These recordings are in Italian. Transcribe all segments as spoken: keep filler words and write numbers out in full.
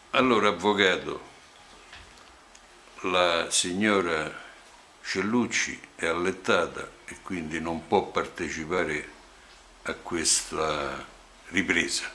Allora, avvocato, la signora Cellucci è allettata e quindi non può partecipare a questa ripresa.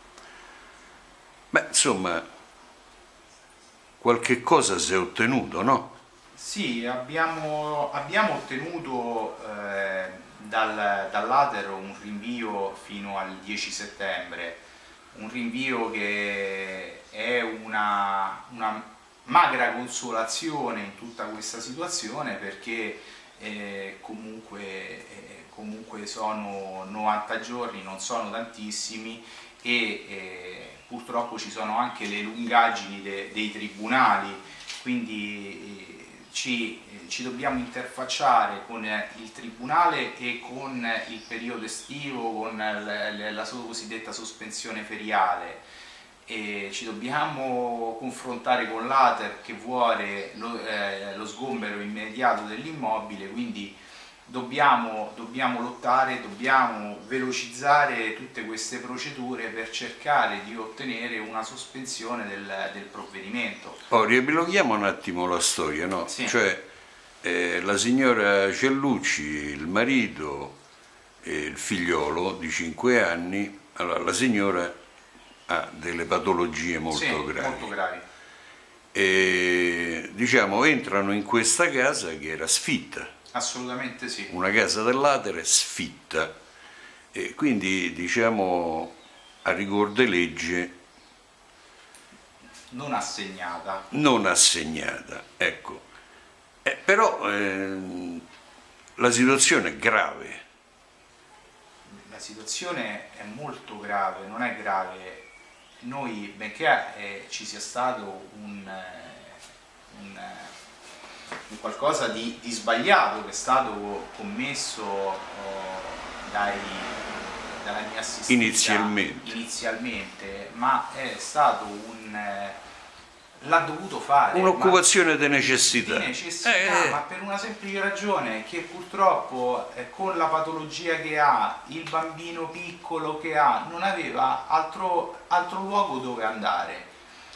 Beh, insomma, qualche cosa si è ottenuto, no? Sì, abbiamo, abbiamo ottenuto eh, dal, dall'Ater un rinvio fino al dieci settembre, un rinvio che è una, una magra consolazione in tutta questa situazione, perché eh, comunque, eh, comunque sono novanta giorni, non sono tantissimi, e eh, purtroppo ci sono anche le lungaggini de, dei tribunali, quindi eh, ci, eh, ci dobbiamo interfacciare con il tribunale e con il periodo estivo, con la, la, la cosiddetta sospensione feriale, e ci dobbiamo confrontare con l'Ater che vuole lo, eh, lo sgombero immediato dell'immobile, quindi Dobbiamo, dobbiamo lottare, dobbiamo velocizzare tutte queste procedure per cercare di ottenere una sospensione del, del provvedimento. Oh, riepiloghiamo un attimo la storia, no? Sì. Cioè, eh, la signora Cellucci, il marito e il figliolo di cinque anni, allora la signora ha delle patologie molto sì, gravi. Molto gravi. E, diciamo, entrano in questa casa che era sfitta. Assolutamente sì. Una casa dell'Ater sfitta, e quindi, diciamo, a rigor di legge non assegnata. Non assegnata, ecco. Eh, però eh, la situazione è grave. La situazione è molto grave, non è grave. Noi, benché eh, ci sia stato un, un un qualcosa di, di sbagliato che è stato commesso oh, dai, dalla mia assistita inizialmente. inizialmente, ma è stato un eh, l'ha dovuto fare un'occupazione di necessità, di necessità eh, ma per una semplice ragione, che purtroppo eh, con la patologia che ha, il bambino piccolo che ha, non aveva altro, altro luogo dove andare.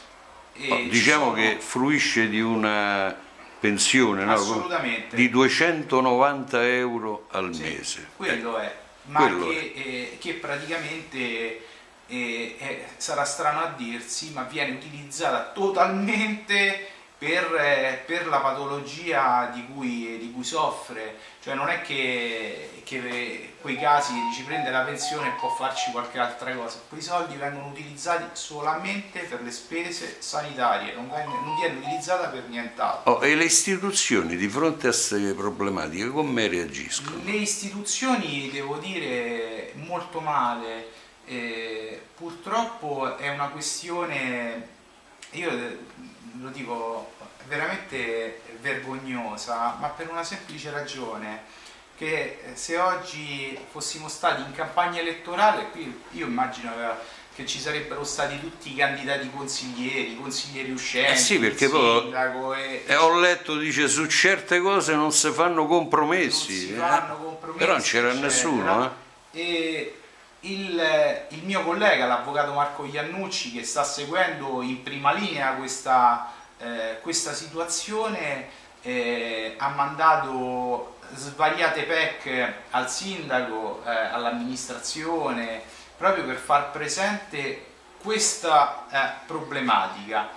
E oh, diciamo sono... che fruisce di una pensione, no? Di duecentonovanta euro al sì, mese. Quello eh. è, ma quello che, è. Eh, che praticamente eh, eh, sarà strano a dirsi, ma viene utilizzata totalmente per, eh, per la patologia di cui, di cui soffre. Cioè non è che, che quei casi ci prende la pensione e può farci qualche altra cosa, quei soldi vengono utilizzati solamente per le spese sanitarie, non viene, non viene utilizzata per nient'altro. Oh, e le istituzioni di fronte a queste problematiche come reagiscono? Le istituzioni, devo dire, molto male. Eh, purtroppo è una questione, io lo dico, veramente vergognosa, ma per una semplice ragione, che se oggi fossimo stati in campagna elettorale, qui io immagino che ci sarebbero stati tutti i candidati consiglieri, consiglieri uscenti, eh sì, perché il poi sindaco e... e ho letto, dice, su certe cose non si fanno compromessi, non si eh? fanno compromessi, però non c'era eccetera. nessuno, eh? E il, il mio collega, l'avvocato Marco Iannucci, che sta seguendo in prima linea questa, eh, questa situazione, eh, ha mandato svariate P E C al sindaco, eh, all'amministrazione, proprio per far presente questa eh, problematica.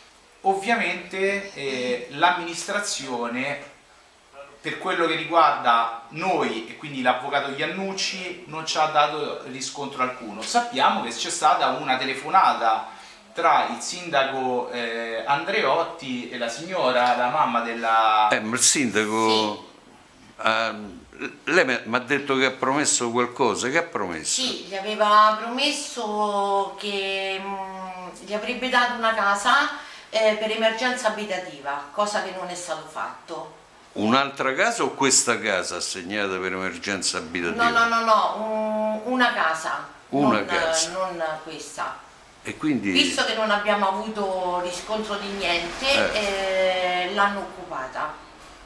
Ovviamente eh, l'amministrazione, per quello che riguarda noi e quindi l'avvocato Iannucci, non ci ha dato riscontro alcuno. Sappiamo che c'è stata una telefonata tra il sindaco eh, Andreotti e la signora, la mamma della... Eh, ma il sindaco... Sì. Ah, lei mi ha detto che ha promesso qualcosa, che ha promesso? Sì, gli aveva promesso che mh, gli avrebbe dato una casa eh, per emergenza abitativa, cosa che non è stato fatto. Un'altra casa o questa casa assegnata per emergenza abitativa? No, no, no, no, un, una casa, una non, casa. non questa. E quindi... Visto che non abbiamo avuto riscontro di niente, eh. eh, l'hanno occupata.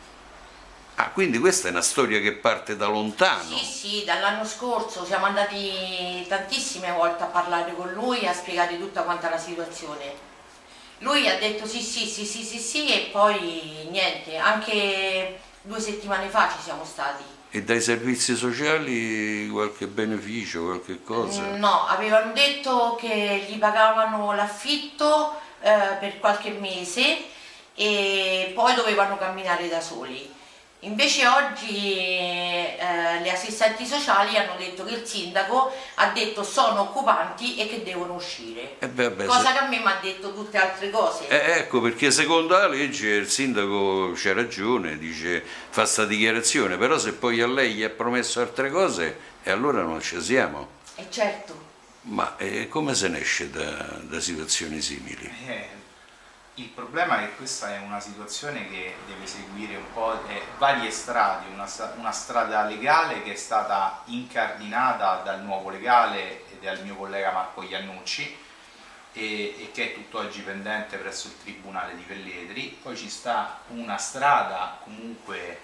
Ah, quindi questa è una storia che parte da lontano? Sì, sì, dall'anno scorso siamo andati tantissime volte a parlare con lui, a spiegare tutta quanta la situazione. Lui ha detto sì sì sì sì sì sì e poi niente, anche due settimane fa ci siamo stati. E dai servizi sociali qualche beneficio, qualche cosa? No, avevano detto che gli pagavano l'affitto eh, per qualche mese e poi dovevano camminare da soli. Invece oggi eh, le assistenti sociali hanno detto che il sindaco ha detto sono occupanti e che devono uscire, Eh beh, beh, cosa se... che a me mi ha detto tutte altre cose. Eh, ecco, perché secondo la legge il sindaco c'ha ragione, dice fa sta dichiarazione, però se poi a lei gli ha promesso altre cose, e allora non ci siamo. E certo. Ma eh, come se ne esce da, da situazioni simili? Eh, il problema è che questa è una situazione che deve seguire un po' eh, varie strade, una, una strada legale che è stata incardinata dal nuovo legale e dal mio collega Marco Iannucci e, e che è tutt'oggi pendente presso il Tribunale di Velletri. Poi ci sta una strada comunque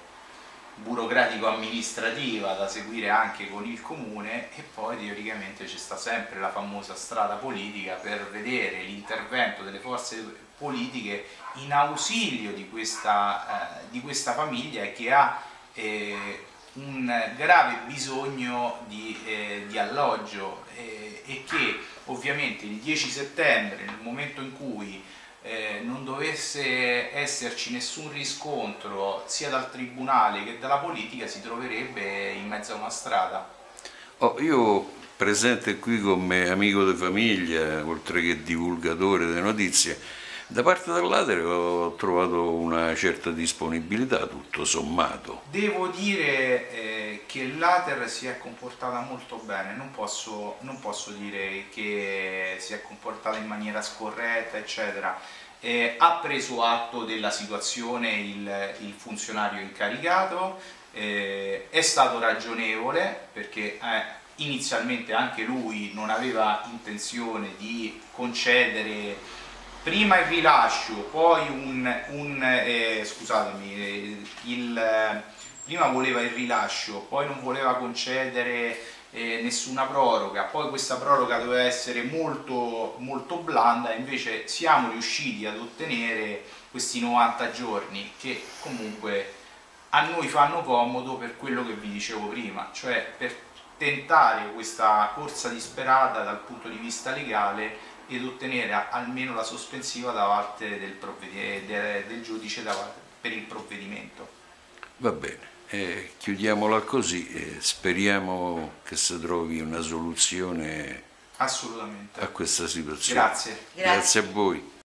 burocratico-amministrativa da seguire anche con il comune e poi teoricamente ci sta sempre la famosa strada politica per vedere l'intervento delle forze politiche in ausilio di questa, eh, di questa famiglia che ha eh, un grave bisogno di, eh, di alloggio eh, e che ovviamente il dieci settembre, nel momento in cui Eh, non dovesse esserci nessun riscontro sia dal tribunale che dalla politica, si troverebbe in mezzo a una strada. Oh, io presente qui come amico di famiglia, oltre che divulgatore delle notizie, da parte dell'A T E R ho trovato una certa disponibilità, tutto sommato. Devo dire eh, che l'A T E R si è comportata molto bene, non posso, non posso dire che si è comportata in maniera scorretta, eccetera. Eh, ha preso atto della situazione il, il funzionario incaricato, eh, è stato ragionevole perché eh, inizialmente anche lui non aveva intenzione di concedere prima il rilascio, poi un, un eh, scusatemi, eh, il, eh, prima voleva il rilascio, poi non voleva concedere eh, nessuna proroga, poi questa proroga doveva essere molto, molto blanda, invece siamo riusciti ad ottenere questi novanta giorni che comunque a noi fanno comodo per quello che vi dicevo prima, cioè per tentare questa corsa disperata dal punto di vista legale ed ottenere almeno la sospensiva da parte del, del, del giudice da, per il provvedimento. Va bene, eh, chiudiamola così e speriamo che si trovi una soluzione assolutamente a questa situazione. Grazie. Grazie. Grazie a voi.